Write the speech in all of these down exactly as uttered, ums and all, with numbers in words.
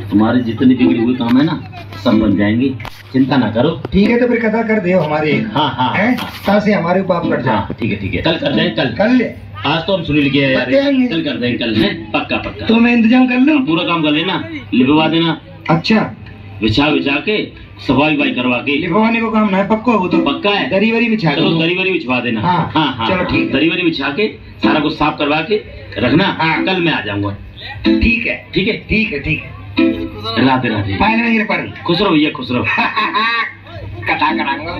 तुम्हारे जितने बिगड़े हुए काम है ना सब बन जाएंगे, चिंता ना करो। ठीक है तो फिर कथा कर दे हमारे एक। हाँ हाँ है तासे हमारे ऊपर आप कर जा। हाँ ठीक है ठीक है, कल कर दें। कल कल ले आज तो हम सुनील के यार, कल कर देंगे। कल है पक्का पक्का। तो मैं इंतजाम कर लूँ, पूरा काम कर लेना, लिखवा देना। अच्छा बिछा बिछा के सफाई वफाई करवा के। लिखवाने को काम ना है, पक्का हो तो पक्का है। दरी वरी बिछा चलो दरी वरी बिछवा देना। हाँ हाँ हाँ चलो ठीक है। दरी वरी बिछा के सारा कुछ साफ करवा के रखना। हाँ कल मैं आ जाऊंगा। ठीक है ठीक है ठीक है ठीक है। राधे राधे। फाइनल नहीं पड़ खुश रहो भैया, खुश रहो। कथा करांगा।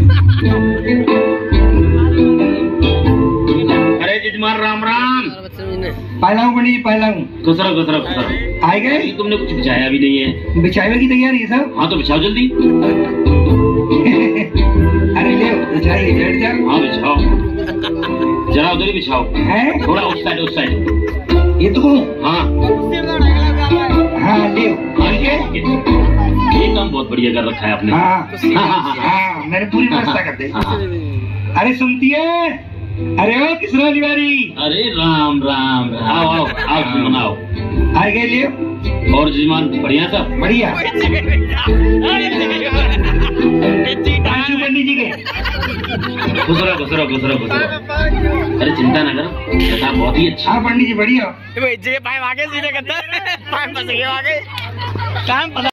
अरे जजमान राम राम। पहला हूँ पंडित जी, पहला हूँ। खुश रहो खुश रहो खुश रहो। आए गए? तुमने कुछ बिछाया भी नहीं है। बिछावे की तैयारी है सब? हाँ तो बिछाओ जल्दी। अरे ले बिछाइए, बैठ जाओ। हाँ बिछाओ, जरा उधर ही बिछाओ। है थोड़ा उस साइड उस साइड। ये तो हाँ हाँ ले ये काम बहुत बढ़िया कर रखा है आपने। हाँ हाँ हाँ हाँ मैंने पूरी व्यवस्था कर दी। हाँ। अरे सुनती है? अरे ओ किसरा निवारी। अरे राम राम राम। आओ आओ आओ सुमन आओ। आ गए लियो। और जजमान बढ़िया सब? बढ़िया। पंडित जी के खुश रहो खुश रहो खुश रहो खुश रहो। अरे चिंता ना करो, कथा बहुत ही अच्छा। हाँ पंडित जी बढ़िया। आगे सीधे करता है, आगे